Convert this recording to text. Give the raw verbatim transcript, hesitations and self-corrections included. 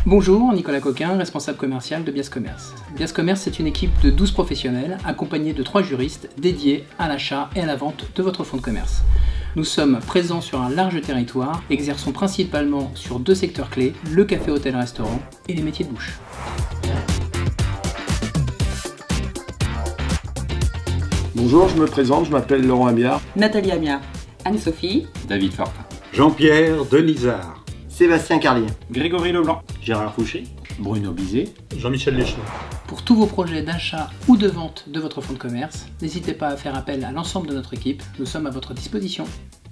Bonjour, Nicolas Coquin, responsable commercial de Bias Commerce. Bias Commerce, c'est une équipe de douze professionnels accompagnés de trois juristes dédiés à l'achat et à la vente de votre fonds de commerce. Nous sommes présents sur un large territoire, exerçons principalement sur deux secteurs clés, le café, hôtel, restaurant et les métiers de bouche. Bonjour, je me présente, je m'appelle Laurent Amiard. Nathalie Amiard. Anne-Sophie. David Fortin. Jean-Pierre Denisard. Sébastien Carlier. Grégory Leblanc. Gérard Fouché. Bruno Bizet. Jean-Michel Leschner. Pour tous vos projets d'achat ou de vente de votre fonds de commerce, n'hésitez pas à faire appel à l'ensemble de notre équipe, nous sommes à votre disposition.